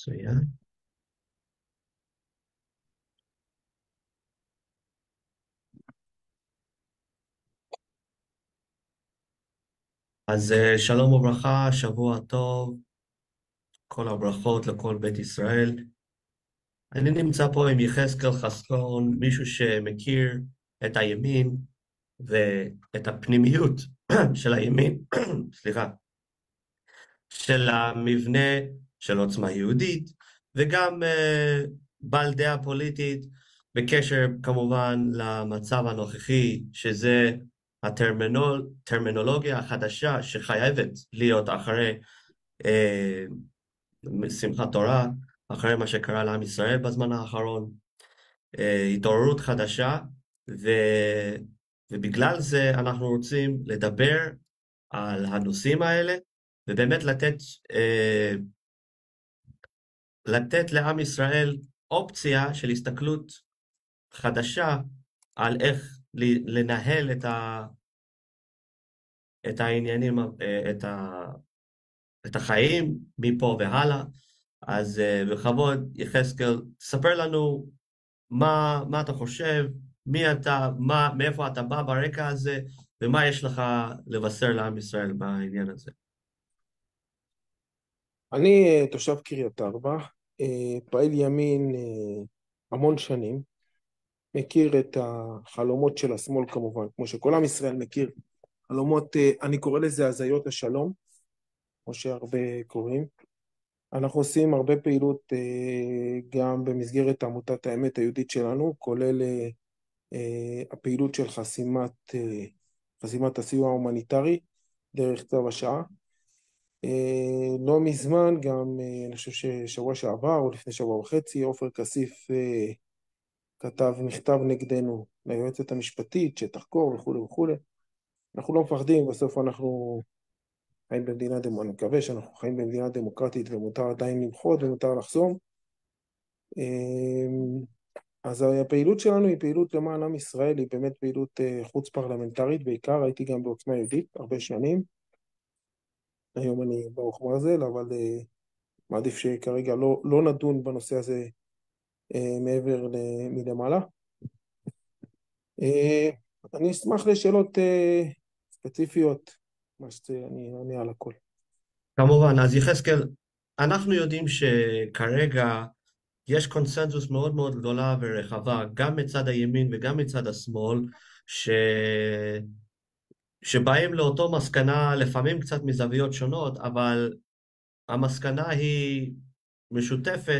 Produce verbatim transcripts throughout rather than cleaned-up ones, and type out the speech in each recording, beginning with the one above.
מצוין. אז אה, שלום וברכה, שבוע טוב, כל הברכות לכל בית ישראל. אני נמצא פה עם יחזקאל חסקון, מישהו שמכיר את הימין ואת הפנימיות של הימין, סליחה, של המבנה של עוצמה יהודית, וגם אה, בעל דעה פוליטית בקשר כמובן למצב הנוכחי, שזה הטרמינולוגיה החדשה שחייבת להיות אחרי אה, שמחת תורה, אחרי מה שקרה לעם ישראל בזמן האחרון, אה, התעוררות חדשה, ו... ובגלל זה אנחנו רוצים לדבר על הנושאים האלה, ובאמת לתת, אה, לתת לעם ישראל אופציה של הסתכלות חדשה על איך ל- לנהל את, ה... את העניינים, אה, את, ה... את החיים מפה והלאה. אז אה, בכבוד, יחזקאל, תספר לנו מה, מה אתה חושב, מי אתה, מה, מאיפה אתה בא ברקע הזה, ומה יש לך לבשר לעם ישראל בעניין הזה. אני אה, תושב קריית ארבע, אה, פעיל ימין אה, המון שנים, מכיר את החלומות של השמאל כמובן, כמו שכל עם ישראל מכיר, חלומות, אה, אני קורא לזה הזיות השלום, כמו שהרבה קוראים. אנחנו עושים הרבה פעילות אה, גם במסגרת עמותת האמת היהודית שלנו, כולל אה, אה, הפעילות של חסימת, אה, חסימת הסיוע ההומניטרי דרך צו השעה. אה, לא מזמן, גם אה, אני חושב ששבוע שעבר או לפני שבוע וחצי, עופר כסיף אה, כתב מכתב נגדנו ליועצת המשפטית שתחקור וכו' וכו'. אנחנו לא מפחדים, בסוף אנחנו חיים במדינה דמוקרטית, אני מקווה שאנחנו חיים במדינה דמוקרטית ומותר עדיין למחות ומותר לחסום. אה, אז הפעילות שלנו היא פעילות למען עם ישראל, היא באמת פעילות אה, חוץ פרלמנטרית בעיקר, הייתי גם בעוצמה יהודית הרבה שנים, היום אני ברוך מרזל, אבל אה, מעדיף שכרגע לא, לא נדון בנושא הזה אה, מעבר ל- מלמעלה. אה, אני אשמח לשאלות אה, ספציפיות, מה שאני אענה על הכל. כמובן, אז יחזקאל, אנחנו יודעים שכרגע יש קונסנזוס מאוד מאוד גדולה ורחבה, גם מצד הימין וגם מצד השמאל, ש... שבאים לאותו מסקנה, לפעמים קצת מזוויות שונות, אבל המסקנה היא משותפת,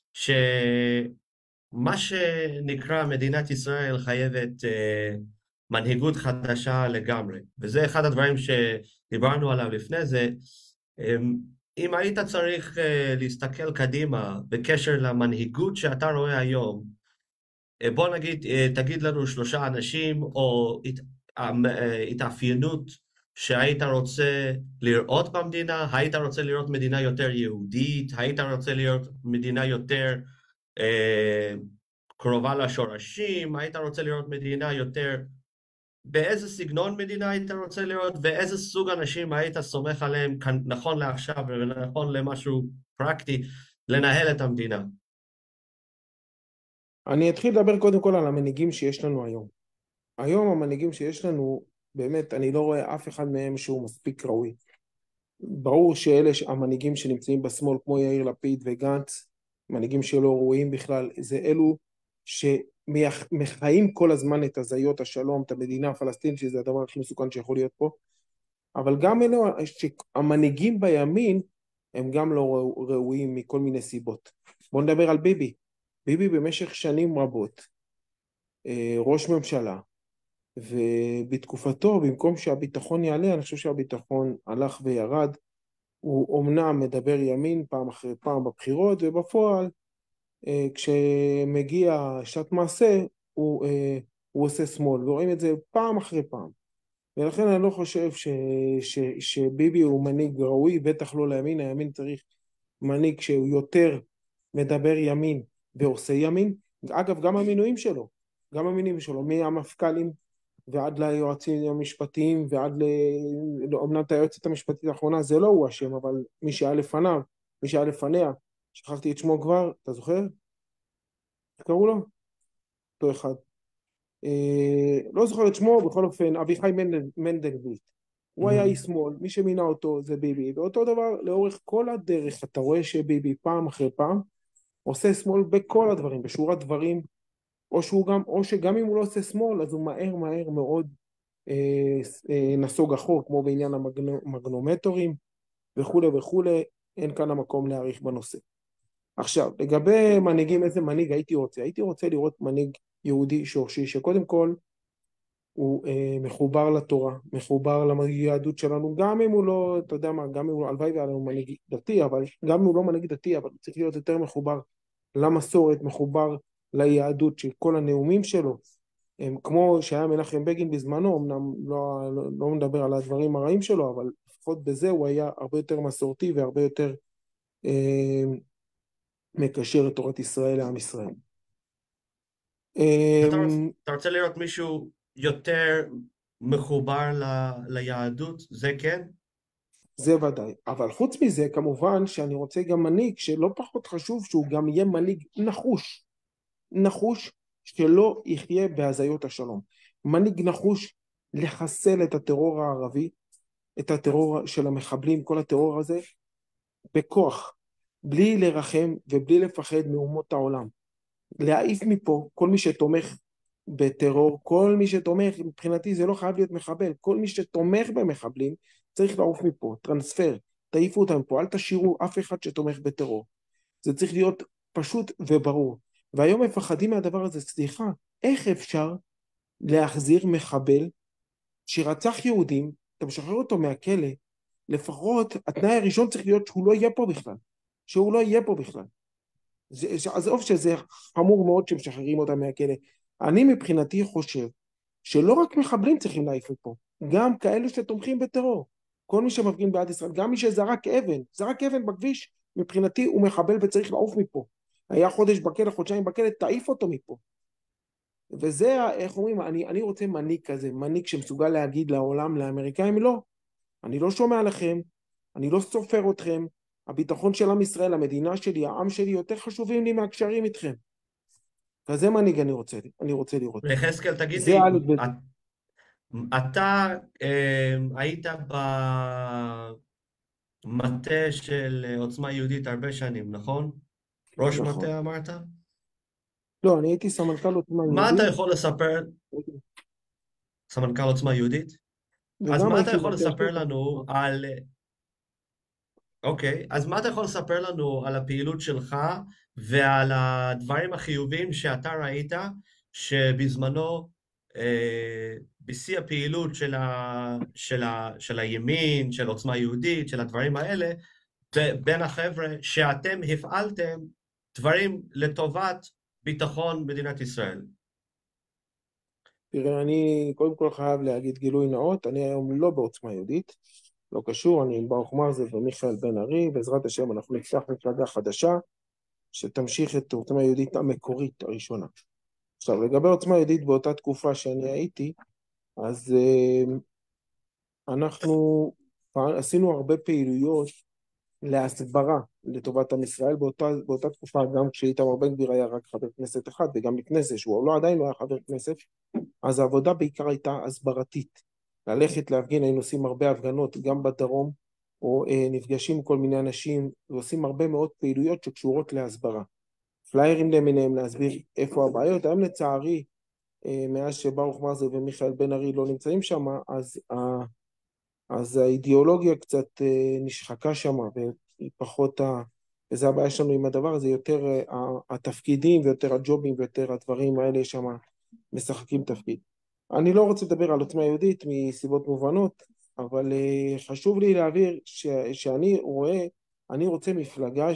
שמה שנקרא מדינת ישראל חייבת אה, מנהיגות חדשה לגמרי. וזה אחד הדברים שדיברנו עליו לפני זה. אמ, אם היית צריך אה, להסתכל קדימה בקשר למנהיגות שאתה רואה היום, אה, בוא נגיד, אה, תגיד לנו שלושה אנשים או הת- המ- אה, התאפיינות שהיית רוצה לראות במדינה. היית רוצה לראות מדינה יותר יהודית? היית רוצה לראות מדינה יותר אה, קרובה לשורשים? היית רוצה לראות מדינה יותר... באיזה סגנון מדינה היית רוצה לראות, ואיזה סוג אנשים היית סומך עליהם כאן- נכון לעכשיו ונכון למשהו פרקטי לנהל את המדינה? אני אתחיל לדבר קודם כל על המנהיגים שיש לנו היום. היום המנהיגים שיש לנו, באמת, אני לא רואה אף אחד מהם שהוא מספיק ראוי. ברור שאלה ש- המנהיגים שנמצאים בשמאל, כמו יאיר לפיד וגנץ, מנהיגים שלא ראויים בכלל, זה אלו שמחיים כל הזמן את הזיות השלום, את המדינה הפלסטינית, שזה הדבר הכי מסוכן שיכול להיות פה. אבל גם אלו שהמנהיגים בימין הם גם לא ראו- ראויים מכל מיני סיבות. בואו נדבר על ביבי. ביבי במשך שנים רבות אה, ראש ממשלה, ובתקופתו במקום שהביטחון יעלה, אני חושב שהביטחון הלך וירד. הוא אומנם מדבר ימין פעם אחרי פעם בבחירות, ובפועל אה, כשמגיע שעת מעשה הוא, אה, הוא עושה שמאל, ורואים את זה פעם אחרי פעם. ולכן אני לא חושב ש, ש, שביבי הוא מנהיג ראוי, בטח לא לימין. הימין צריך מנהיג שהוא יותר מדבר ימין ועושה ימין. אגב, גם המינויים שלו, גם המינויים שלו, מהמפכ"לים ועד ליועצים המשפטיים ועד ל... אומנם את היועצת המשפטית האחרונה זה לא הוא אשם, אבל מי שהיה לפניו, מי שהיה לפניה, שכחתי את שמו כבר, אתה זוכר? איך קראו לו? אותו אחד. אה, לא זוכר את שמו, בכל אופן, אביחי מנדל, מנדלבליט. הוא היה איש שמאל, מי שמינה אותו זה ביבי, ואותו דבר לאורך כל הדרך, אתה רואה שביבי פעם אחרי פעם, עושה שמאל בכל הדברים, בשורת דברים, או, שהוא גם, או שגם אם הוא לא עושה שמאל, אז הוא מהר מהר מאוד אה, אה, נסוג אחור, כמו בעניין המגנומטורים, וכו' וכו', אין כאן המקום להעריך בנושא. עכשיו, לגבי מנהיגים, איזה מנהיג הייתי רוצה? הייתי רוצה לראות מנהיג יהודי שורשי, שקודם כל הוא אה, מחובר לתורה, מחובר ליהדות שלנו, גם אם הוא לא, אתה יודע מה, גם אם הוא, הלוואי והיה לנו מנהיג דתי, אבל גם אם הוא לא מנהיג דתי, אבל הוא צריך להיות יותר מחובר למסורת, מחובר ליהדות, שכל הנאומים שלו, הם כמו שהיה מנחם בגין בזמנו, אמנם לא, לא, לא מדבר על הדברים הרעים שלו, אבל לפחות בזה הוא היה הרבה יותר מסורתי והרבה יותר אה, מקשר את תורת ישראל לעם ישראל. אתה רוצה, אתה רוצה לראות מישהו יותר מחובר ל, ליהדות, זה כן? זה ודאי, אבל חוץ מזה כמובן שאני רוצה גם מנהיג שלא פחות חשוב שהוא גם יהיה מנהיג נחוש, נחוש שלא יחיה בהזיות השלום, מנהיג נחוש לחסל את הטרור הערבי, את הטרור של המחבלים, כל הטרור הזה בכוח, בלי לרחם ובלי לפחד מאומות העולם, להעיף מפה כל מי שתומך בטרור, כל מי שתומך, מבחינתי זה לא חייב להיות מחבל, כל מי שתומך במחבלים צריך לעוף מפה, טרנספר, תעיפו אותם פה, אל תשאירו אף אחד שתומך בטרור. זה צריך להיות פשוט וברור. והיום מפחדים מהדבר הזה, סליחה, איך אפשר להחזיר מחבל שרצח יהודים, אתה משחרר אותו מהכלא, לפחות התנאי הראשון צריך להיות שהוא לא יהיה פה בכלל, שהוא לא יהיה פה בכלל. עזוב שזה חמור מאוד שמשחררים אותם מהכלא. אני מבחינתי חושב שלא רק מחבלים צריכים להעיף מפה, גם כאלו שתומכים בטרור. כל מי שמפגין בעד ישראל, גם מי שזרק אבן, זרק אבן בכביש, מבחינתי הוא מחבל וצריך לעוף מפה. היה חודש בכלא, חודשיים בכלא, תעיף אותו מפה. וזה, איך אומרים, אני, אני רוצה מנהיג כזה, מנהיג שמסוגל להגיד לעולם, לאמריקאים, לא, אני לא שומע לכם, אני לא סופר אתכם, הביטחון של עם ישראל, המדינה שלי, העם שלי, יותר חשובים לי מהקשרים איתכם. כזה מנהיג אני רוצה, אני רוצה לראות. יחזקאל, תגיד זה לי, אלף בית. את- אתה אה, היית במטה של עוצמה יהודית הרבה שנים, נכון? ראש נכון. מטה אמרת? לא, אני הייתי סמנכ"ל עוצמה מה אתה יהודית, יכול לספר, סמנכ"ל עוצמה יהודית? אז וגם מה אתה הייתי יכול מטה לספר השטח. לנו על... אוקיי, אז מה אתה יכול לספר לנו על הפעילות שלך ועל הדברים החיוביים שאתה ראית שבזמנו, אה, בשיא הפעילות של, ה, של, ה, של הימין, של עוצמה יהודית, של הדברים האלה, בין החבר'ה שאתם הפעלתם דברים לטובת ביטחון מדינת ישראל? תראה, אני קודם כל חייב להגיד גילוי נאות, אני היום לא בעוצמה יהודית, לא קשור, אני עם ברוך מרזל ומיכאל בן ארי, בעזרת השם אנחנו נפתח מפלגה חדשה, שתמשיך את עוצמה יהודית המקורית הראשונה. עכשיו, לגבי עוצמה יהודית באותה תקופה שאני הייתי, אז uh, אנחנו פעל, עשינו הרבה פעילויות להסברה לטובת עם ישראל, באותה, באותה תקופה גם כשאיתמר בן גביר היה רק חבר כנסת אחד, וגם לפני זה שהוא לא עדיין לא היה חבר כנסת, אז העבודה בעיקר הייתה הסברתית, ללכת להפגין, היינו עושים הרבה הפגנות גם בדרום, או אה, נפגשים עם כל מיני אנשים, ועושים הרבה מאוד פעילויות שקשורות להסברה. פליירים למיניהם להסביר איפה הבעיות, היום לצערי, אה, מאז שברוך מרזל ומיכאל בן ארי לא נמצאים שם, אז, אה, אז האידיאולוגיה קצת אה, נשחקה שם, והיא פחות, ה... וזה הבעיה שלנו עם הדבר הזה, יותר אה, התפקידים ויותר הג'ובים ויותר הדברים האלה שם משחקים תפקיד. אני לא רוצה לדבר על עוצמה יהודית מסיבות מובנות, אבל uh, חשוב לי להעביר ש, שאני רואה, אני רוצה מפלגה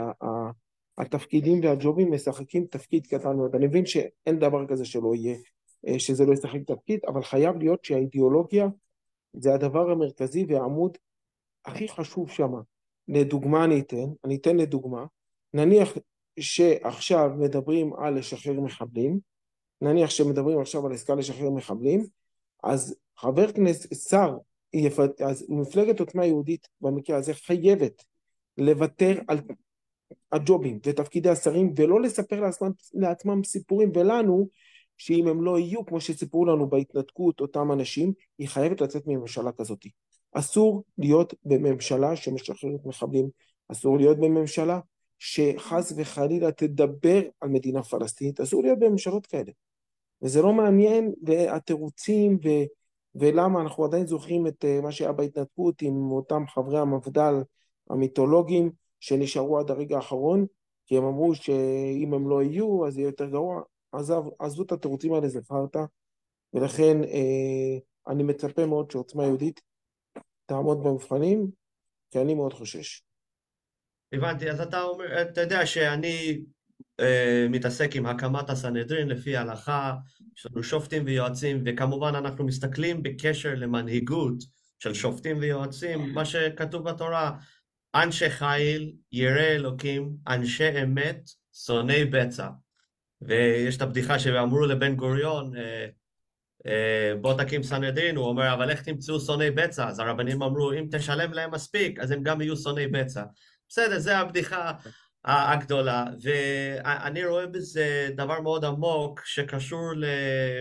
שהתפקידים והג'ובים משחקים תפקיד קטן מאוד. אני מבין שאין דבר כזה שלא יהיה, uh, שזה לא ישחק תפקיד, אבל חייב להיות שהאידיאולוגיה זה הדבר המרכזי והעמוד הכי חשוב שם. לדוגמה אני אתן, אני אתן לדוגמה, נניח שעכשיו מדברים על לשחרר מחבלים, נניח שמדברים עכשיו על עסקה לשחרר מחבלים, אז חבר כנסת, שר, אז מפלגת עוצמה יהודית במקרה הזה חייבת לוותר על הג'ובים ותפקידי השרים, ולא לספר לעצמם, לעצמם סיפורים, ולנו, שאם הם לא יהיו, כמו שסיפרו לנו בהתנתקות, אותם אנשים, היא חייבת לצאת מממשלה כזאת. אסור להיות בממשלה שמשחררת מחבלים, אסור להיות בממשלה שחס וחלילה תדבר על מדינה פלסטינית, אסור להיות בממשלות כאלה. וזה לא מעניין, והתירוצים, ו... ולמה אנחנו עדיין זוכרים את מה שהיה בהתנתקות עם אותם חברי המפד"ל המיתולוגיים שנשארו עד הרגע האחרון, כי הם אמרו שאם הם לא יהיו אז יהיה יותר גרוע. עזב, עזבו את התירוצים האלה, זה חרטא, ולכן אה, אני מצפה מאוד שעוצמה יהודית תעמוד במבחנים, כי אני מאוד חושש. הבנתי, אז אתה אומר, אתה יודע שאני אה, מתעסק עם הקמת הסנהדרין לפי ההלכה, יש לנו שופטים ויועצים, וכמובן אנחנו מסתכלים בקשר למנהיגות של שופטים ויועצים, מה שכתוב בתורה, אנשי חיל, יראי אלוקים, אנשי אמת, שונאי בצע. ויש את הבדיחה שאמרו לבן גוריון, אה, אה, בוא תקים סנהדרין, הוא אומר, אבל איך תמצאו שונאי בצע? אז הרבנים אמרו, אם תשלם להם מספיק, אז הם גם יהיו שונאי בצע. בסדר, זה הבדיחה הגדולה, ואני רואה בזה דבר מאוד עמוק שקשור ל...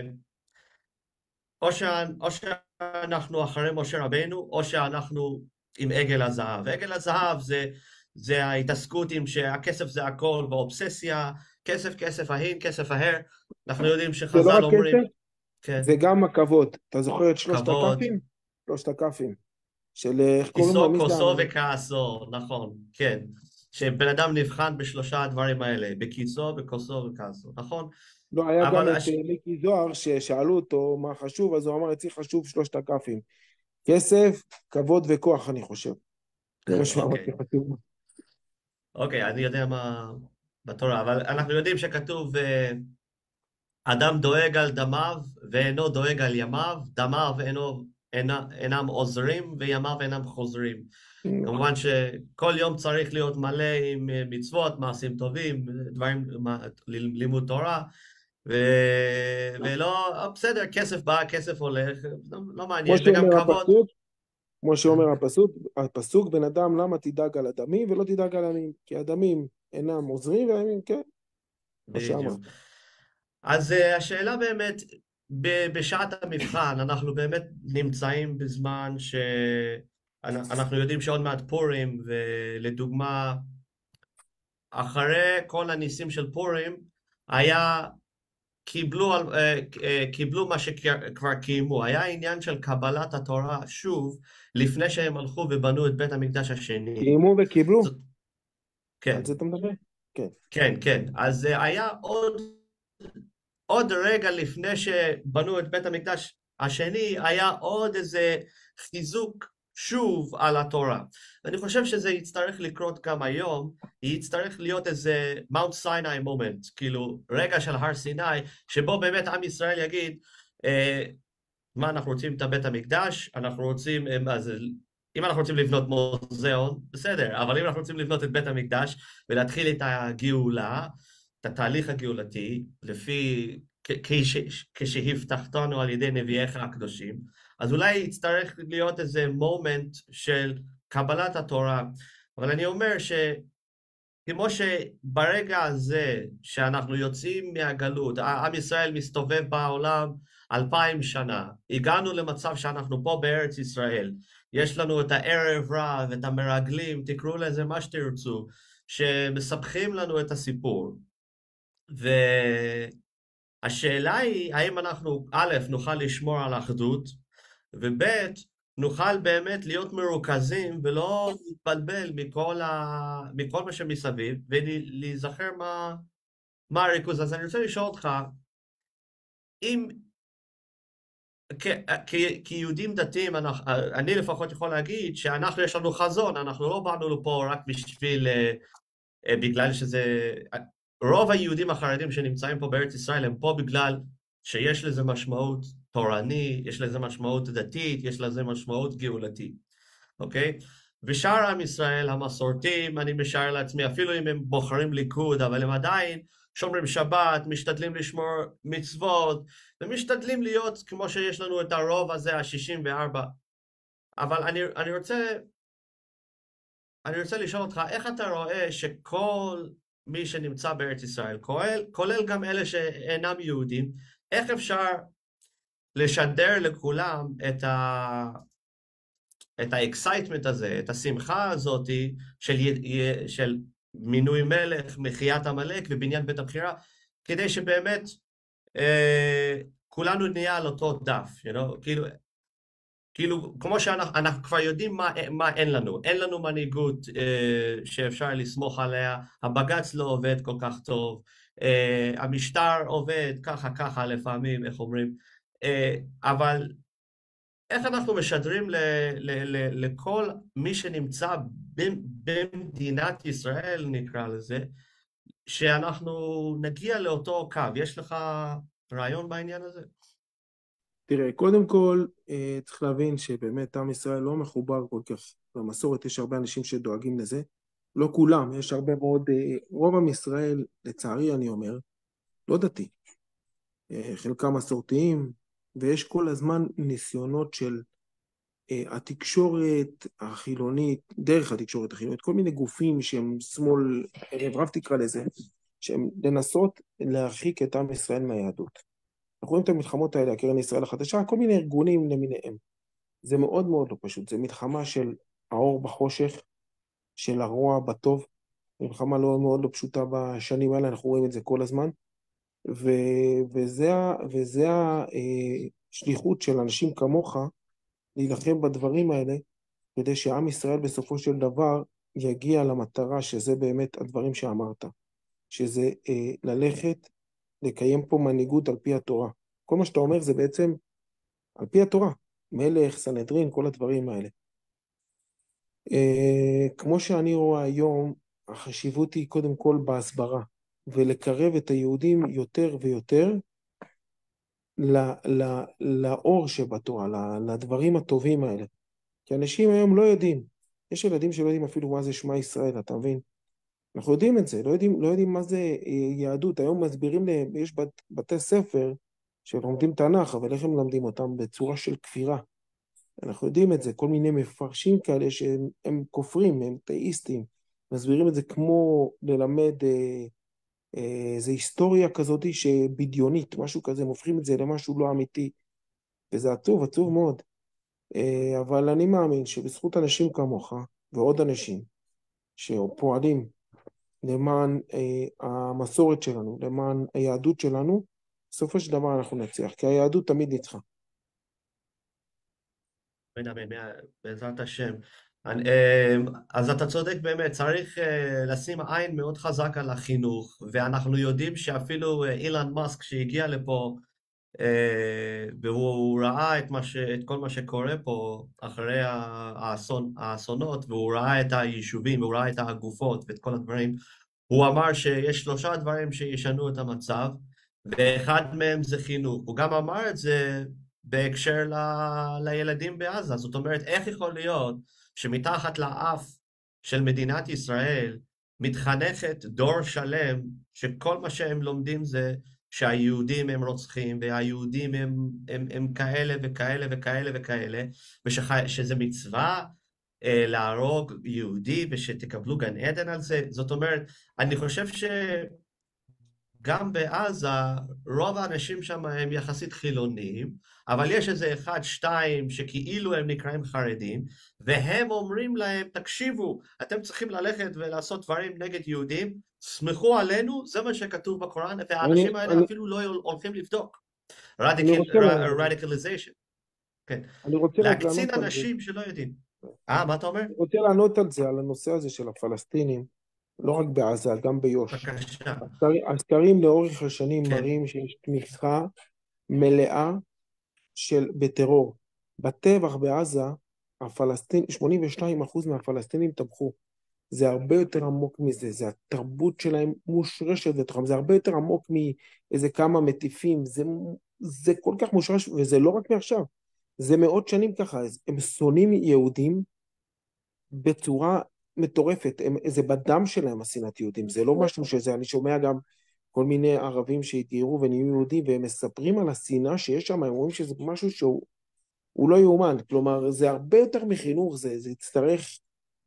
או, ש... או שאנחנו אחרי משה רבינו, או שאנחנו עם עגל הזהב. עגל הזהב זה, זה ההתעסקות עם שהכסף זה הכל, באובססיה, כסף, כסף ההין, כסף ההר. אנחנו יודעים זה לא שחז"ל רק אומרים... כסף, כן, זה גם הכבוד. אתה זוכר את שלושת כבוד, הכ"פים? שלושת הכ"פים. של איך קוראים לו? כיסו, מי זה? כוסו וכעסו, נכון, כן. שבן אדם נבחן בשלושה הדברים האלה, בכיסו, בכוסו וכעסו, נכון? לא, היה גם אבל את הש... מיקי זוהר ששאלו אותו מה חשוב, אז הוא אמר, אצלי חשוב שלושת הכ"פים. כסף, כבוד וכוח, אני חושב. זה מה שהוא אמר אוקיי, חשוב. אוקיי, אני יודע מה בתורה, אבל אנחנו יודעים שכתוב אה, אדם דואג על דמיו ואינו דואג על ימיו, דמיו אינו, אינה, אינם עוזרים וימיו אינם חוזרים. כמובן שכל יום צריך להיות מלא עם מצוות, מעשים טובים, דברים, לימוד תורה, ו... ולא, בסדר, כסף בא, כסף הולך, לא, לא כמו מעניין, וגם שאומר כבוד. הפסוק, כמו שאומר הפסוק, הפסוק, בן אדם למה תדאג על הדמים ולא תדאג על הימים, כי הדמים אינם עוזרים והימים כן, מה שאמרת. בדיוק. אז uh, השאלה באמת, ב- בשעת המבחן, אנחנו באמת נמצאים בזמן שאנחנו יודעים שעוד מעט פורים, ולדוגמה, אחרי כל הניסים של פורים, היה, קיבלו, על- אה, אה, קיבלו מה שכבר קיימו, היה עניין של קבלת התורה שוב, לפני שהם הלכו ובנו את בית המקדש השני. קיימו וקיבלו, זאת, כן, על זה אתה מדבר? כן. כן, כן. אז אה, היה עוד עוד רגע לפני שבנו את בית המקדש השני, היה עוד איזה חיזוק שוב על התורה. ואני חושב שזה יצטרך לקרות גם היום, יצטרך להיות איזה מאונט סיני מומנט, כאילו רגע של הר סיני, שבו באמת עם ישראל יגיד, אה, מה אנחנו רוצים את בית המקדש, אנחנו רוצים, אז, אם אנחנו רוצים לבנות מוזיאון, בסדר, אבל אם אנחנו רוצים לבנות את בית המקדש ולהתחיל את הגאולה, את התהליך הגאולתי, לפי, כשהבטחתנו על ידי נביאיך הקדושים, אז אולי יצטרך להיות איזה מומנט של קבלת התורה. אבל אני אומר שכמו שברגע הזה שאנחנו יוצאים מהגלות, עם ישראל מסתובב בעולם אלפיים שנה, הגענו למצב שאנחנו פה בארץ ישראל, יש לנו את הערב רב, את המרגלים, תקראו לזה מה שתרצו, שמספחים לנו את הסיפור. והשאלה היא, האם אנחנו, א', נוכל לשמור על אחדות, וב', נוכל באמת להיות מרוכזים ולא להתבלבל מכל, ה... מכל מה שמסביב, ולהיזכר מה, מה הריכוז. אז אני רוצה לשאול אותך, אם כיהודים דתיים, אני לפחות יכול להגיד שאנחנו, יש לנו חזון, אנחנו לא באנו לפה רק בשביל, בגלל שזה, רוב היהודים החרדים שנמצאים פה בארץ ישראל הם פה בגלל שיש לזה משמעות תורני, יש לזה משמעות דתית, יש לזה משמעות גאולתית, אוקיי? ושאר עם ישראל, המסורתיים, אני משער לעצמי, אפילו אם הם בוחרים ליכוד, אבל הם עדיין שומרים שבת, משתדלים לשמור מצוות, ומשתדלים להיות כמו שיש לנו את הרוב הזה, ה-שישים וארבע. אבל אני, אני רוצה אני רוצה לשאול אותך, איך אתה רואה שכל מי שנמצא בארץ ישראל, כולל, כולל גם אלה שאינם יהודים, איך אפשר לשדר לכולם את ה... את האקסייטמנט הזה, את השמחה הזאת של, של מינוי מלך, מחיית עמלק ובניין בית הבחירה, כדי שבאמת אה, כולנו נהיה על אותו דף, you know? כאילו, כאילו, כמו שאנחנו אנחנו כבר יודעים מה, מה אין לנו, אין לנו מנהיגות אה, שאפשר לסמוך עליה, הבג"ץ לא עובד כל כך טוב, אה, המשטר עובד ככה ככה לפעמים, איך אומרים, אה, אבל איך אנחנו משדרים ל, ל, ל, לכל מי שנמצא במדינת ישראל, נקרא לזה, שאנחנו נגיע לאותו קו? יש לך רעיון בעניין הזה? תראה, קודם כל, אה, צריך להבין שבאמת עם ישראל לא מחובר כל כך במסורת, יש הרבה אנשים שדואגים לזה, לא כולם, יש הרבה מאוד, אה, רוב עם ישראל, לצערי אני אומר, לא דתי, אה, חלקם מסורתיים, ויש כל הזמן ניסיונות של אה, התקשורת החילונית, דרך התקשורת החילונית, כל מיני גופים שהם שמאל, ערב רב תקרא לזה, שהם לנסות להרחיק את עם ישראל מהיהדות. אנחנו רואים את המלחמות האלה, הקרן ישראל החדשה, כל מיני ארגונים למיניהם. זה מאוד מאוד לא פשוט, זה מלחמה של האור בחושך, של הרוע בטוב, מלחמה לא מאוד לא פשוטה בשנים האלה, אנחנו רואים את זה כל הזמן, ו, וזה, וזה השליחות של אנשים כמוך, להילחם בדברים האלה, כדי שעם ישראל בסופו של דבר יגיע למטרה, שזה באמת הדברים שאמרת, שזה אה, ללכת, לקיים פה מנהיגות על פי התורה. כל מה שאתה אומר זה בעצם על פי התורה, מלך, סנהדרין, כל הדברים האלה. אה, כמו שאני רואה היום, החשיבות היא קודם כל בהסברה, ולקרב את היהודים יותר ויותר ל, ל, לאור שבתורה, ל, לדברים הטובים האלה. כי אנשים היום לא יודעים, יש ילדים שלא יודעים אפילו מה זה שמע ישראל, אתה מבין? אנחנו יודעים את זה, לא יודעים, לא יודעים מה זה אה, יהדות. היום מסבירים להם, יש בת, בתי ספר שלומדים תנ"ך, אבל איך הם לומדים אותם? בצורה של כפירה. אנחנו יודעים את זה, כל מיני מפרשים כאלה שהם הם כופרים, הם תאיסטים, מסבירים את זה כמו ללמד אה, אה, איזו היסטוריה כזאת שבדיונית, משהו כזה, הם הופכים את זה למשהו לא אמיתי, וזה עצוב, עצוב מאוד. אה, אבל אני מאמין שבזכות אנשים כמוך ועוד אנשים שפועלים למען אה, המסורת שלנו, למען היהדות שלנו, בסופו של דבר אנחנו נצליח, כי היהדות תמיד ניצחה. אמן, אמן, בעזרת השם. אני, אה, אז אתה צודק באמת, צריך אה, לשים עין מאוד חזק על החינוך, ואנחנו יודעים שאפילו אה, אילן מאסק שהגיע לפה, אה, והוא ראה את, מה ש, את כל מה שקורה פה אחרי האסון, האסונות, והוא ראה את היישובים, והוא ראה את הגופות ואת כל הדברים, הוא אמר שיש שלושה דברים שישנו את המצב, ואחד מהם זה חינוך. הוא גם אמר את זה בהקשר ל... לילדים בעזה. זאת אומרת, איך יכול להיות שמתחת לאף של מדינת ישראל מתחנכת דור שלם שכל מה שהם לומדים זה שהיהודים הם רוצחים, והיהודים הם, הם, הם כאלה וכאלה וכאלה וכאלה, ושזה מצווה אה, להרוג יהודי ושתקבלו גן עדן על זה. זאת אומרת, אני חושב שגם בעזה רוב האנשים שם הם יחסית חילוניים, אבל יש איזה אחד, שתיים שכאילו הם נקראים חרדים, והם אומרים להם, תקשיבו, אתם צריכים ללכת ולעשות דברים נגד יהודים, סמכו עלינו, זה מה שכתוב בקוראן, והאנשים אני, האלה אני, אפילו לא הולכים לבדוק. אני רוצה, רדיקליזיישן, כן. אני רוצה רק להקצין לענות על זה. אנשים שלא יודעים. אה, מה אתה אומר? אני רוצה לענות על זה, על הנושא הזה של הפלסטינים, לא רק בעזה, גם ביו"ש. בבקשה. הסקרים, הסקרים לאורך השנים כן. מראים שיש תמיכה מלאה של בטרור. בטבח בעזה, הפלסטין, שמונים ושניים אחוז מהפלסטינים תמכו. זה הרבה יותר עמוק מזה, זה התרבות שלהם מושרשת בתוכם, זה הרבה יותר עמוק מאיזה כמה מטיפים, זה, זה כל כך מושרש, וזה לא רק מעכשיו, זה מאות שנים ככה, הם שונאים יהודים בצורה מטורפת, הם, זה בדם שלהם השנאת יהודים, זה לא משהו שזה, אני שומע גם כל מיני ערבים שהתגיירו ונהיו יהודים, והם מספרים על השנאה שיש שם, הם אומרים שזה משהו שהוא הוא לא יאומן, כלומר זה הרבה יותר מחינוך, זה, זה יצטרך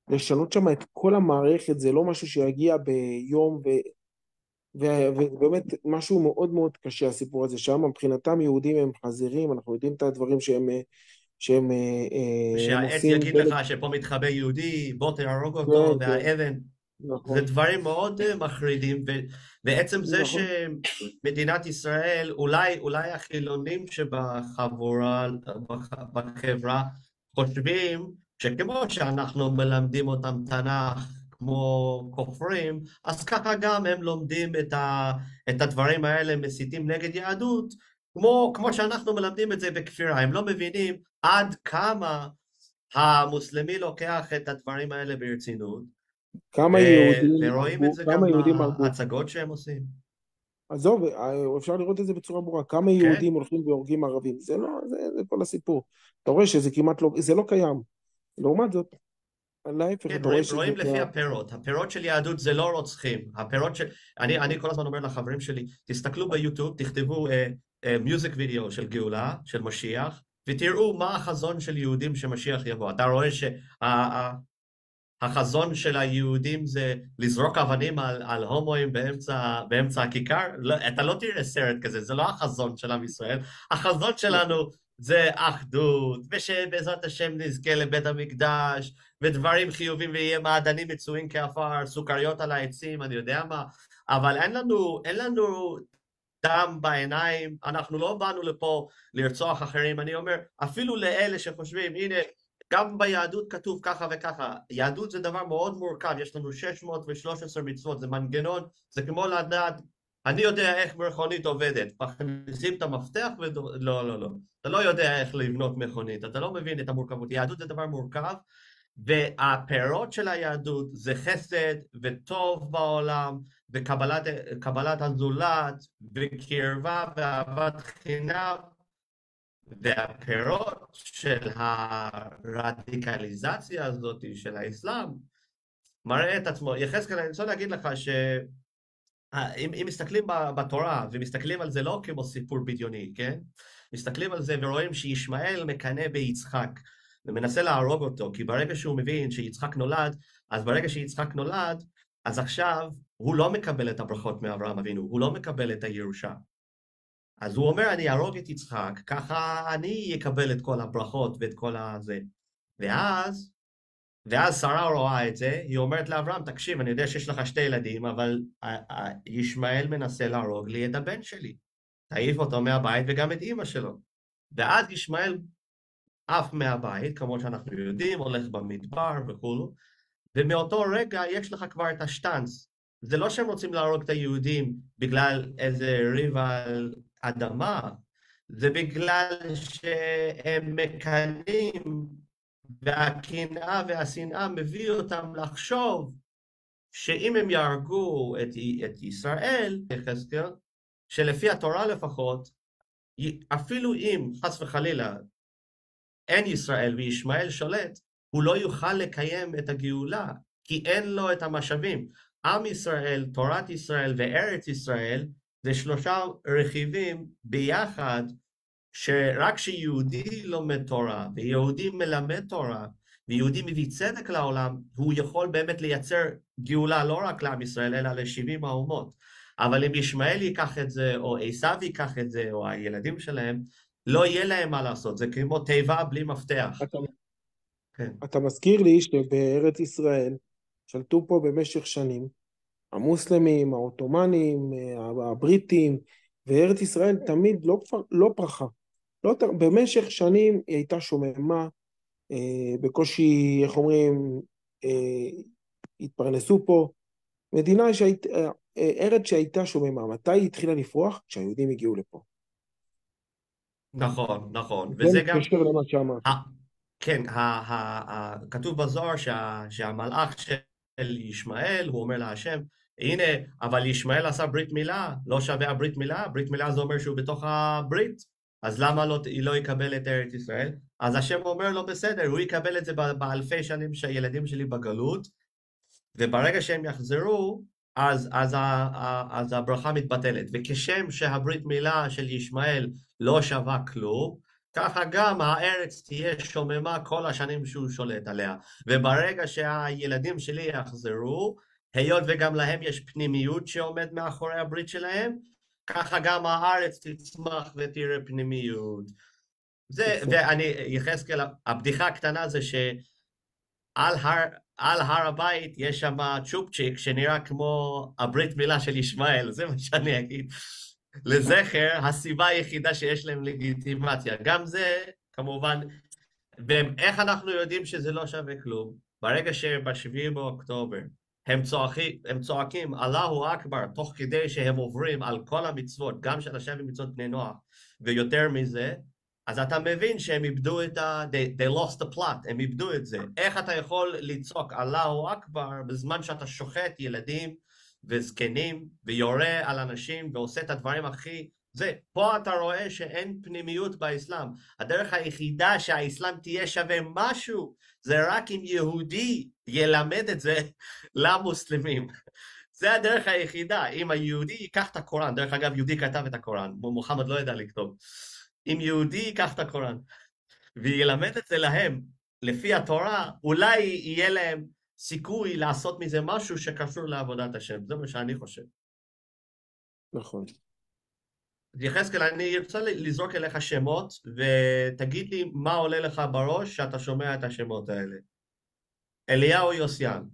לשנות שם את כל המערכת, זה לא משהו שיגיע ביום, ו... ו- ובאמת משהו מאוד מאוד קשה הסיפור הזה שם, מבחינתם יהודים הם חזירים, אנחנו יודעים את הדברים שהם, שהם אה, אה, הם ושהעץ עושים יגיד דלק, לך שפה מתחבא יהודי, בוא תהרוג אותו, כן, כן, והאבן. זה נכון, דברים מאוד אה, מחרידים, ו- ועצם זה נכון, שמדינת ישראל, אולי, אולי החילונים שבחבורה, בח- בחברה, חושבים שכמו שאנחנו מלמדים אותם תנ"ך כמו כופרים, אז ככה גם הם לומדים את, ה, את הדברים האלה, מסיתים נגד יהדות, כמו, כמו שאנחנו מלמדים את זה בכפירה. הם לא מבינים עד כמה המוסלמי לוקח את הדברים האלה ברצינות, כמה ו- יהודים ורואים את הרגו, זה כמה גם יהודים הרגו, בהצגות שהם עושים. עזוב, אה, אפשר לראות את זה בצורה ברורה, כמה כן? יהודים הולכים והורגים ערבים, זה לא, זה, זה כל הסיפור, אתה רואה שזה כמעט לא, זה לא קיים, לעומת זאת, להפך, כן, אתה רואה רואים, שזה, רואים לפי הפירות. הפירות של יהדות זה לא רוצחים. הפירות של... אני, אני כל הזמן אומר לחברים שלי, תסתכלו ביוטיוב, תכתבו מיוזיק וידאו של גאולה, של משיח, ותראו מה החזון של יהודים שמשיח יבוא. אתה רואה שהחזון של היהודים זה לזרוק אבנים על, על הומואים באמצע, באמצע הכיכר? לא, אתה לא תראה סרט כזה, זה לא החזון של עם ישראל. החזון שלנו זה אחדות, ושבעזרת השם נזכה לבית המקדש, ודברים חיובים, ויהיה מעדנים מצויים כעפר, סוכריות על העצים, אני יודע מה, אבל אין לנו, אין לנו דם בעיניים, אנחנו לא באנו לפה לרצוח אחרים. אני אומר, אפילו לאלה שחושבים, הנה, גם ביהדות כתוב ככה וככה, יהדות זה דבר מאוד מורכב, יש לנו שש מאות ושלוש עשרה מצוות, זה מנגנון, זה כמו לדעת, אני יודע איך מכונית עובדת, מכניסים את המפתח ולא, לא, לא, לא, אתה לא יודע איך לבנות מכונית, אתה לא מבין את המורכבות, יהדות זה דבר מורכב, והפירות של היהדות זה חסד וטוב בעולם, וקבלת קבלת הזולת, וקרבה ואהבת חינם, והפירות של הרדיקליזציה הזאת של האסלאם מראה את עצמו. יחזקאל, אני רוצה להגיד לך שאם אם מסתכלים בתורה ומסתכלים על זה לא כמו סיפור בדיוני, כן? מסתכלים על זה ורואים שישמעאל מקנא ביצחק ומנסה להרוג אותו, כי ברגע שהוא מבין שיצחק נולד, אז ברגע שיצחק נולד, אז עכשיו הוא לא מקבל את הברכות מאברהם אבינו, הוא לא מקבל את הירושה. אז הוא אומר, אני ארוג את יצחק, ככה אני אקבל את כל הברכות ואת כל הזה. ואז, ואז שרה רואה את זה, היא אומרת לאברהם, תקשיב, אני יודע שיש לך שתי ילדים, אבל ישמעאל מנסה להרוג לי את הבן שלי. תעיף אותו מהבית וגם את אמא שלו. ואז ישמעאל עף מהבית, כמו שאנחנו יודעים, הולך במדבר וכו', ומאותו רגע יש לך כבר את השטנץ. זה לא שהם רוצים להרוג את היהודים בגלל איזה ריב על אדמה, זה בגלל שהם מקנאים, והקנאה והשנאה מביא אותם לחשוב שאם הם יהרגו את, את ישראל, יחזקאל, שלפי התורה לפחות, אפילו אם חס וחלילה אין ישראל וישמעאל שולט, הוא לא יוכל לקיים את הגאולה, כי אין לו את המשאבים. עם ישראל, תורת ישראל וארץ ישראל, זה שלושה רכיבים ביחד, שרק שיהודי לומד תורה, ויהודי מלמד תורה, ויהודי מביא צדק לעולם, הוא יכול באמת לייצר גאולה לא רק לעם ישראל, אלא ל-שבעים האומות. אבל אם ישמעאל ייקח את זה, או עשיו ייקח את זה, או הילדים שלהם, לא יהיה להם מה לעשות, זה כמו תיבה בלי מפתח. אתה, כן. אתה מזכיר לי שבארץ ישראל שלטו פה במשך שנים, המוסלמים, העות'מאנים, הבריטים, וארץ ישראל תמיד לא, לא פרחה. לא, במשך שנים היא הייתה שוממה, אה, בקושי, איך אומרים, אה, התפרנסו פה. מדינה שהיית, אה, ארץ שהייתה שוממה. מתי היא התחילה לפרוח? כשהיהודים הגיעו לפה. נכון, נכון. זה וזה גם... מתקשר למה שאמרת. כן, כתוב בזוהר שהמלאך של ישמעאל, הוא אומר להשם, הנה, אבל ישמעאל עשה ברית מילה, לא שווה הברית מילה, ברית מילה זה אומר שהוא בתוך הברית, אז למה לא, לא יקבל את ארץ ישראל? אז השם אומר לו בסדר, הוא יקבל את זה באלפי שנים שהילדים שלי בגלות, וברגע שהם יחזרו, אז, אז, אז הברכה מתבטלת. וכשם שהברית מילה של ישמעאל לא שווה כלום, ככה גם הארץ תהיה שוממה כל השנים שהוא שולט עליה. וברגע שהילדים שלי יחזרו, היות וגם להם יש פנימיות שעומד מאחורי הברית שלהם, ככה גם הארץ תצמח ותראה פנימיות. זה, ואני, יחזקאל, הבדיחה הקטנה זה שעל הר, על הר הבית יש שם צ'ופצ'יק שנראה כמו הברית מילה של ישמעאל, זה מה שאני אגיד. לזכר, הסיבה היחידה שיש להם לגיטימציה. גם זה, כמובן, ואיך אנחנו יודעים שזה לא שווה כלום? ברגע שבשביעי באוקטובר הם צועקים, הם צועקים אללהו אכבר, תוך כדי שהם עוברים על כל המצוות, גם של השם ומצוות בני נוח, ויותר מזה, אז אתה מבין שהם איבדו את ה... They, they lost the plot, הם איבדו את זה. איך אתה יכול לצעוק אללהו אכבר בזמן שאתה שוחט ילדים וזקנים ויורה על אנשים ועושה את הדברים הכי... זה, פה אתה רואה שאין פנימיות באסלאם. הדרך היחידה שהאסלאם תהיה שווה משהו, זה רק אם יהודי ילמד את זה למוסלמים. זה הדרך היחידה. אם היהודי ייקח את הקוראן, דרך אגב, יהודי כתב את הקוראן, מוחמד לא ידע לכתוב. אם יהודי ייקח את הקוראן וילמד את זה להם, לפי התורה, אולי יהיה להם סיכוי לעשות מזה משהו שקשור לעבודת השם. זה מה שאני חושב. נכון. יחזקאל, אני ארצה לזרוק אליך שמות, ותגיד לי מה עולה לך בראש שאתה שומע את השמות האלה. אליהו יוסיאן.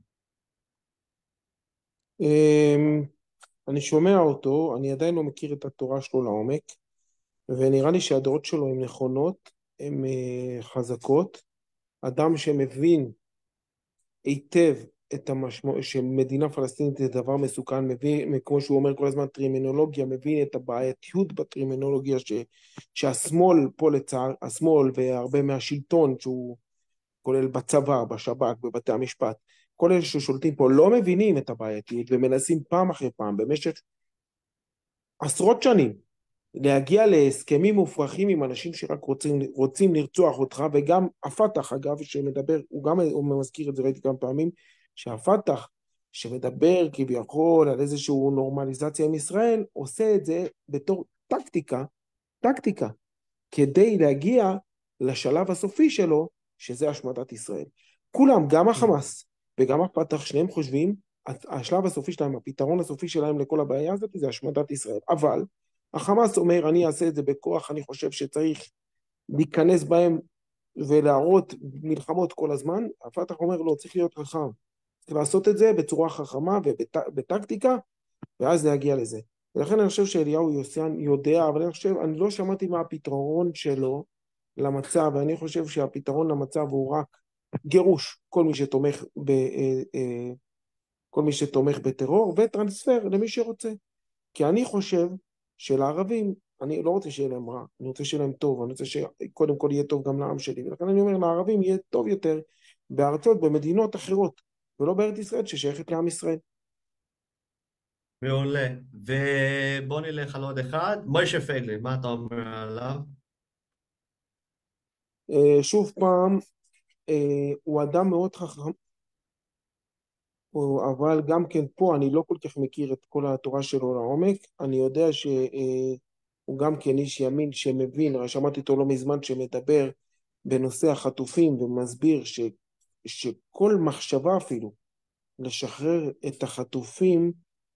אני שומע אותו, אני עדיין לא מכיר את התורה שלו לעומק, ונראה לי שהדעות שלו הן נכונות, הן חזקות. אדם שמבין היטב את המשמעות, שמדינה פלסטינית זה דבר מסוכן, מבין, כמו שהוא אומר כל הזמן, טרימינולוגיה, מבין את הבעייתיות בטרימינולוגיה, ש, שהשמאל פה לצער, השמאל והרבה מהשלטון, שהוא כולל בצבא, בשב"כ, בבתי המשפט, כל אלה ששולטים פה לא מבינים את הבעייתיות, ומנסים פעם אחרי פעם, במשך עשרות שנים, להגיע להסכמים מופרכים עם אנשים שרק רוצים, רוצים לרצוח אותך, וגם הפתח, אגב, שמדבר, הוא גם הוא מזכיר את זה, ראיתי כמה פעמים, שהפתח שמדבר כביכול על איזושהי נורמליזציה עם ישראל, עושה את זה בתור טקטיקה, טקטיקה, כדי להגיע לשלב הסופי שלו, שזה השמדת ישראל. כולם, גם החמאס וגם הפתח, שניהם חושבים, השלב הסופי שלהם, הפתרון הסופי שלהם לכל הבעיה הזאת, זה השמדת ישראל. אבל החמאס אומר, אני אעשה את זה בכוח, אני חושב שצריך להיכנס בהם ולהראות מלחמות כל הזמן. הפתח אומר, לא, צריך להיות חכם. צריך לעשות את זה בצורה חכמה ובטקטיקה, ואז להגיע לזה. ולכן אני חושב שאליהו יוסיאן יודע, אבל אני חושב, אני לא שמעתי מה הפתרון שלו למצב, ואני חושב שהפתרון למצב הוא רק גירוש, כל מי שתומך ב, כל מי שתומך בטרור, וטרנספר למי שרוצה. כי אני חושב שלערבים, אני לא רוצה שיהיה להם רע, אני רוצה שיהיה להם טוב, אני רוצה שקודם כל יהיה טוב גם לעם שלי, ולכן אני אומר, לערבים יהיה טוב יותר בארצות, במדינות אחרות, ולא בארץ ישראל ששייכת לעם ישראל. מעולה. ובוא נלך על עוד אחד. מוישה פייגלין, מה אתה אומר עליו? שוב פעם, הוא אדם מאוד חכם, אבל גם כן פה אני לא כל כך מכיר את כל התורה שלו לעומק. אני יודע שהוא גם כן איש ימין שמבין, שמעתי אותו לא מזמן שמדבר בנושא החטופים ומסביר ש, שכל מחשבה אפילו לשחרר את החטופים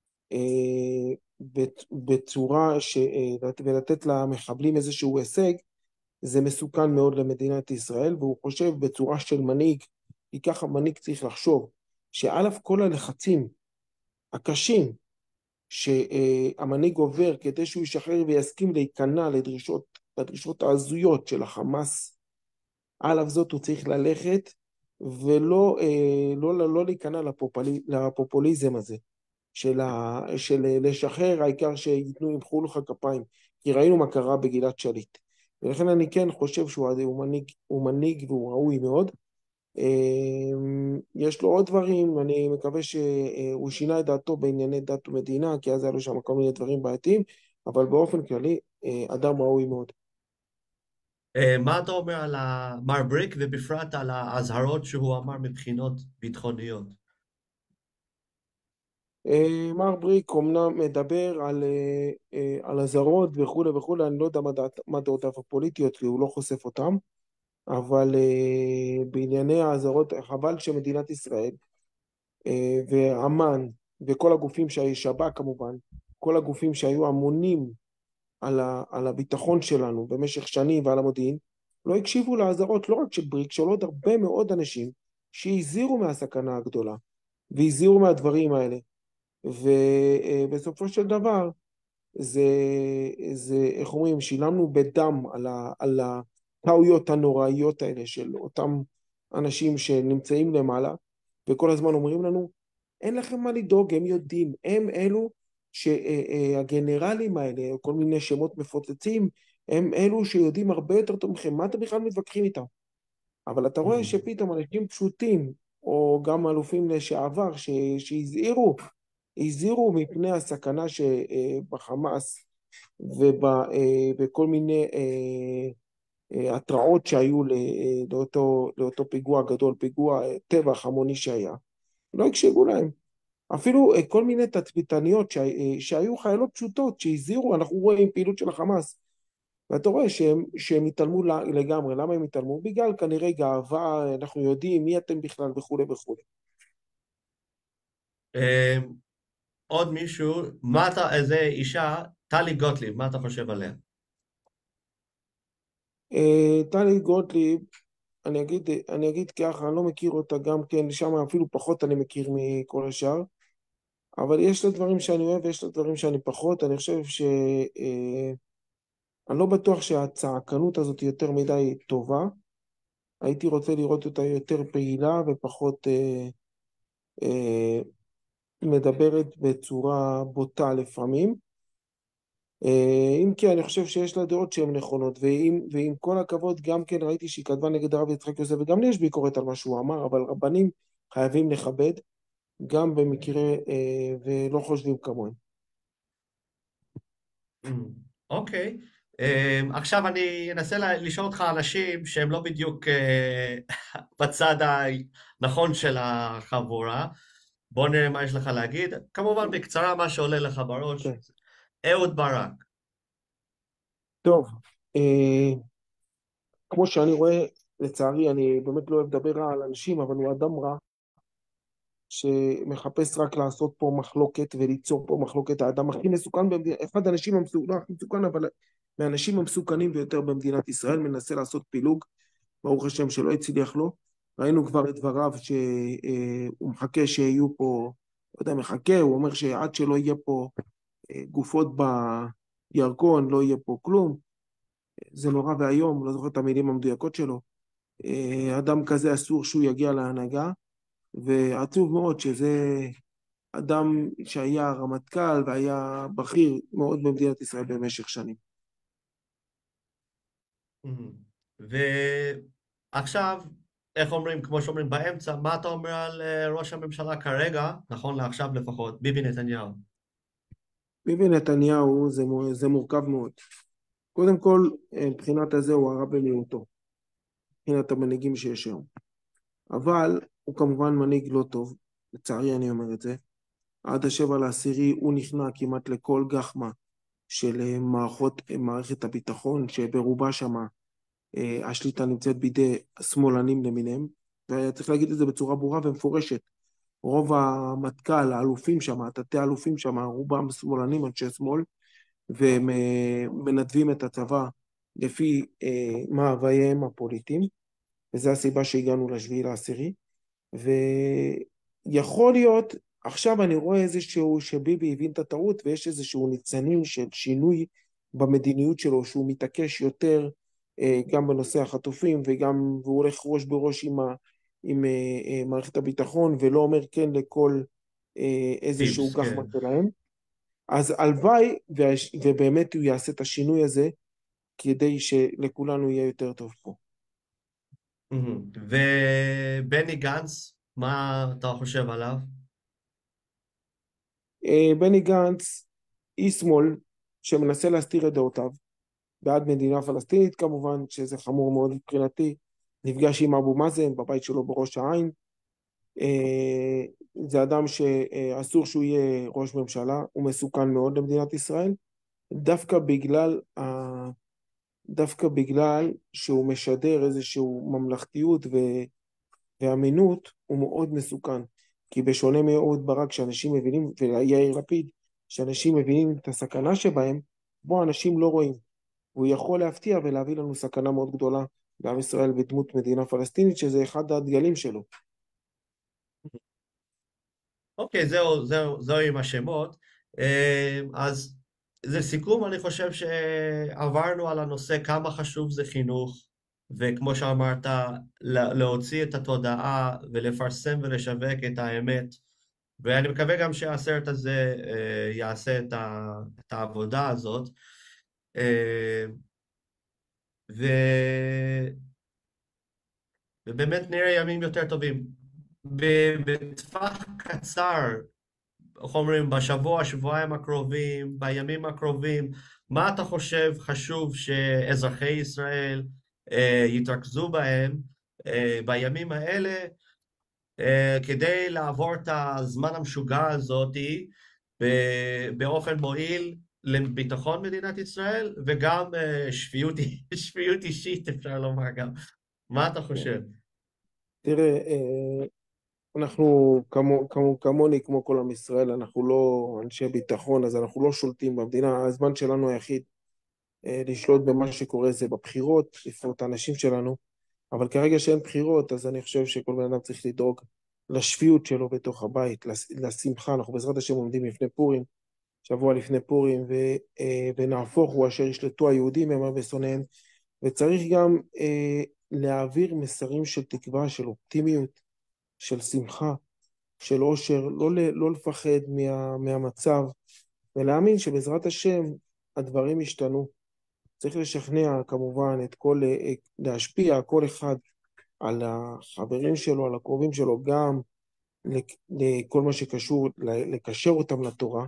בצורה ש, ולתת למחבלים איזשהו הישג, זה מסוכן מאוד למדינת ישראל, והוא חושב בצורה של מנהיג, כי ככה מנהיג צריך לחשוב, שא' כל הלחצים הקשים שהמנהיג עובר כדי שהוא ישחרר ויסכים להיכנע לדרישות, לדרישות ההזויות של החמאס, עליו זאת הוא צריך ללכת ולא לא, לא, לא להיכנע לפופולי, לפופוליזם הזה של, ה, של לשחרר, העיקר שיתנו ימחאו לך כפיים, כי ראינו מה קרה בגלעד שליט. ולכן אני כן חושב שהוא מנהיג, הוא מנהיג והוא ראוי מאוד. יש לו עוד דברים, אני מקווה שהוא שינה את דעתו בענייני דת ומדינה, כי אז היה לו שם כל מיני דברים בעייתיים, אבל באופן כללי, אדם ראוי מאוד. מה אתה אומר על מר בריק, ובפרט על ההזהרות שהוא אמר מבחינות ביטחוניות? אה, מר בריק אומנם מדבר על, אה, אה, על הזרות וכולי וכולי, אני לא יודע מה דעת- מה דעותיו הפוליטיות, כי הוא לא חושף אותם, אבל אה, בענייני הזרות, חבל שמדינת ישראל אה, ואמ"ן וכל הגופים, שהיו שב"כ כמובן, כל הגופים שהיו אמונים על, ה, על הביטחון שלנו במשך שנים ועל המודיעין, לא הקשיבו לאזהרות לא רק של בריק, של עוד הרבה מאוד אנשים שהזהירו מהסכנה הגדולה והזהירו מהדברים האלה. ובסופו של דבר זה, זה, איך אומרים, שילמנו בדם על, ה, על הטעויות הנוראיות האלה של אותם אנשים שנמצאים למעלה, וכל הזמן אומרים לנו, אין לכם מה לדאוג, הם יודעים, הם אלו שהגנרלים האלה, או כל מיני שמות מפוצצים, הם אלו שיודעים הרבה יותר טוב מכם, מה אתם בכלל מתווכחים איתם? אבל אתה רואה Mhm. שפתאום אנשים פשוטים, או גם אלופים לשעבר, ש- שהזהירו, הזהירו מפני הסכנה שבחמאס ובכל מיני אה, אה, התראות שהיו ל- אה, לאותו, לאותו פיגוע גדול, פיגוע אה, טבח המוני שהיה, לא הקשיבו להם. אפילו אה, כל מיני תצפיתניות שה- אה, שהיו חיילות פשוטות שהזהירו, אנחנו רואים פעילות של החמאס, ואתה רואה שהם, שהם התעלמו לגמרי. למה הם התעלמו? בגלל כנראה גאווה, אנחנו יודעים מי אתם בכלל וכולי וכולי. אה, עוד מישהו, מה אתה, איזה אישה, טלי גוטליב, מה אתה חושב עליה? אה, טלי גוטליב, אני אגיד, אני אגיד ככה, אני לא מכיר אותה גם כן, שם אפילו פחות אני מכיר מכל השאר, אבל יש לה דברים שאני אוהב ויש לה דברים שאני פחות. אני חושב ש... אה, אני לא בטוח שהצעקנות הזאת היא יותר מדי טובה, הייתי רוצה לראות אותה יותר פעילה ופחות אה, אה, מדברת בצורה בוטה לפעמים. אה, אם כי אני חושב שיש לה דעות שהן נכונות, ועם, ועם כל הכבוד גם כן ראיתי שהיא כתבה נגד הרב יצחק יוסף, וגם לי יש ביקורת על מה שהוא אמר, אבל רבנים חייבים לכבד, גם במקרה אה, ולא חושבים כמוהם. אמ, אוקיי. אמ, עכשיו אני אנסה ל- לשאול אותך אנשים שהם לא בדיוק אה, בצד הנכון של החבורה. בוא נראה מה יש לך להגיד. כמובן בקצרה מה שעולה לך בראש. כן. אהוד ברק. טוב, אה, כמו שאני רואה, לצערי, אני באמת לא אוהב לדבר רע על אנשים, אבל הוא אדם רע, שמחפש רק לעשות פה מחלוקת וליצור פה מחלוקת. האדם הכי מסוכן במדינה, אחד האנשים המסוכנים, לא הכי מסוכן, אבל מהאנשים המסוכנים ביותר במדינת ישראל, מנסה לעשות פילוג, ברוך השם שלא הצליח לו. ראינו כבר את דבריו שהוא מחכה שיהיו פה, לא יודע, מחכה, הוא אומר שעד שלא יהיה פה אה, גופות בירקון, לא יהיה פה כלום. זה נורא ואיום, לא זוכר את המילים המדויקות שלו. אה, אדם כזה אסור שהוא יגיע להנהגה, ועצוב מאוד שזה אדם שהיה רמטכ"ל והיה בכיר מאוד במדינת ישראל במשך שנים. אמ, ועכשיו, איך אומרים, כמו שאומרים באמצע, מה אתה אומר על אה, ראש הממשלה כרגע, נכון לעכשיו לפחות, ביבי נתניהו? ביבי נתניהו זה, מו- זה מורכב מאוד. קודם כל, אה, מבחינת הזה הוא הרע במיעוטו, מבחינת המנהיגים שיש היום. אבל הוא כמובן מנהיג לא טוב, לצערי אני אומר את זה. עד השבע לעשירי הוא נכנע כמעט לכל גחמה של אה, מערכות, אה, מערכת הביטחון, שברובה שמה אה, השליטה נמצאת בידי שמאלנים למיניהם, וצריך להגיד את זה בצורה ברורה ומפורשת. רוב המטכ"ל, האלופים שם, התתי האלופים שם, רובם שמאלנים, אנשי שמאל, והם אה, מנתבים את הצבא לפי אה, מאווייהם הפוליטיים, וזו הסיבה שהגענו לשביעי לעשירי. ויכול להיות, עכשיו אני רואה איזשהו, שביבי הבין את הטעות, ויש איזשהו ניצנים של שינוי במדיניות שלו, שהוא מתעקש יותר אה, גם בנושא החטופים, וגם, והוא הולך ראש בראש עם, ה, עם אה, אה, מערכת הביטחון, ולא אומר כן לכל אה, איזשהו טיפס, גחמה כן. שלהם. אז הלוואי, והש- ובאמת הוא יעשה את השינוי הזה, כדי שלכולנו יהיה יותר טוב פה. אמ, ובני גנץ, מה אתה חושב עליו? אה, בני גנץ, איש שמאל, שמנסה להסתיר את דעותיו, בעד מדינה פלסטינית כמובן, שזה חמור מאוד מבחינתי, נפגש עם אבו מאזן בבית שלו בראש העין, אה, זה אדם שאסור שהוא יהיה ראש ממשלה, הוא מסוכן מאוד למדינת ישראל, דווקא בגלל, ה... דווקא בגלל שהוא משדר איזושהי ממלכתיות ו... ואמינות, הוא מאוד מסוכן. כי בשונה מאהוד ברק, שאנשים מבינים, ויאיר לפיד, שאנשים מבינים את הסכנה שבהם, בו אנשים לא רואים. והוא יכול להפתיע ולהביא לנו סכנה מאוד גדולה לעם ישראל בדמות מדינה פלסטינית, שזה אחד הדגלים שלו. אוקיי, זהו, זהו, זהו עם השמות. אה, אז לסיכום, אני חושב שעברנו על הנושא כמה חשוב זה חינוך, וכמו שאמרת, לה- להוציא את התודעה ולפרסם ולשווק את האמת. ואני מקווה גם שהסרט הזה אה, יעשה את ה- את העבודה הזאת. אה, ו... ובאמת נראה ימים יותר טובים. ב- בטווח קצר, איך אומרים, בשבוע, שבועיים הקרובים, בימים הקרובים, מה אתה חושב חשוב שאזרחי ישראל אה, יתרכזו בהם אה, בימים האלה אה, כדי לעבור את הזמן המשוגע הזאתי ב- באופן מועיל לביטחון מדינת ישראל וגם אה, שפיות, שפיות אישית, אפשר לומר גם. מה אתה חושב? תראה, אה, אנחנו כמו, כמו, כמוני, כמו כל עם ישראל, אנחנו לא אנשי ביטחון, אז אנחנו לא שולטים במדינה. הזמן שלנו היחיד אה, לשלוט במה שקורה זה בבחירות, לבחור את האנשים שלנו, אבל כרגע שאין בחירות, אז אני חושב שכל בן אדם צריך לדאוג לשפיות שלו בתוך הבית, לש- לשמחה. אנחנו בעזרת השם עומדים לפני פורים, שבוע לפני פורים, ו, אה, ונהפוך הוא אשר ישלטו היהודים המה בשונאיהם, וצריך גם אה, להעביר מסרים של תקווה, של אופטימיות, של שמחה, של אושר, לא, ל- לא לפחד מה, מהמצב, ולהאמין שבעזרת השם הדברים ישתנו. צריך לשכנע כמובן את כל, אה, להשפיע כל אחד על החברים שלו, על הקרובים שלו, גם לק- לכל מה שקשור, ל- לקשר אותם לתורה,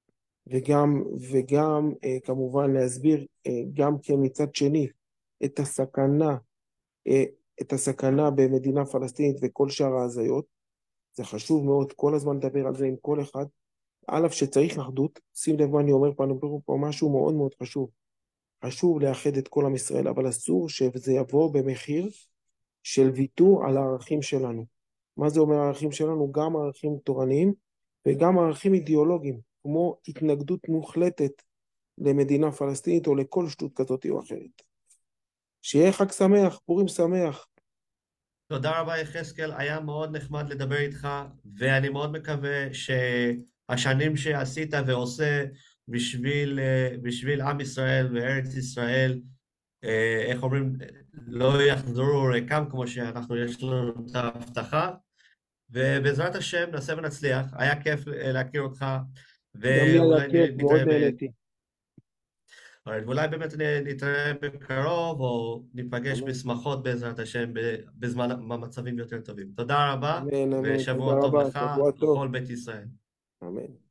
וגם, וגם אה, כמובן להסביר אה, גם כן מצד שני את הסכנה, אה, את הסכנה במדינה פלסטינית וכל שאר ההזיות. זה חשוב מאוד כל הזמן לדבר על זה עם כל אחד, על אף שצריך אחדות. שים לב מה אני אומר פה, אני אומר פה משהו מאוד מאוד חשוב. חשוב לאחד את כל עם ישראל, אבל אסור שזה יבוא במחיר של ויתור על הערכים שלנו. מה זה אומר הערכים שלנו? גם ערכים תורניים וגם ערכים אידיאולוגיים, כמו התנגדות מוחלטת למדינה פלסטינית או לכל שטות כזאת או אחרת. שיהיה חג שמח, פורים שמח. תודה רבה יחזקאל, היה מאוד נחמד לדבר איתך, ואני מאוד מקווה שהשנים שעשית ועושה בשביל, אה, בשביל עם ישראל וארץ ישראל, אה, איך אומרים, לא יחזרו ריקם כמו שאנחנו, יש לנו את ההבטחה, ובעזרת השם נעשה ונצליח. היה כיף אה, להכיר אותך, גם לי היה ואולי כיף, נ- מאוד נתראה ב... נהניתי. ואולי באמת נ- נתראה בקרוב, או ניפגש אמן, בשמחות בעזרת השם ב- בזמן, במצבים יותר טובים. תודה רבה, אמן, אמן. תודה ושבוע טוב רבה, לך שבוע טוב. ולכל בית ישראל. אמן.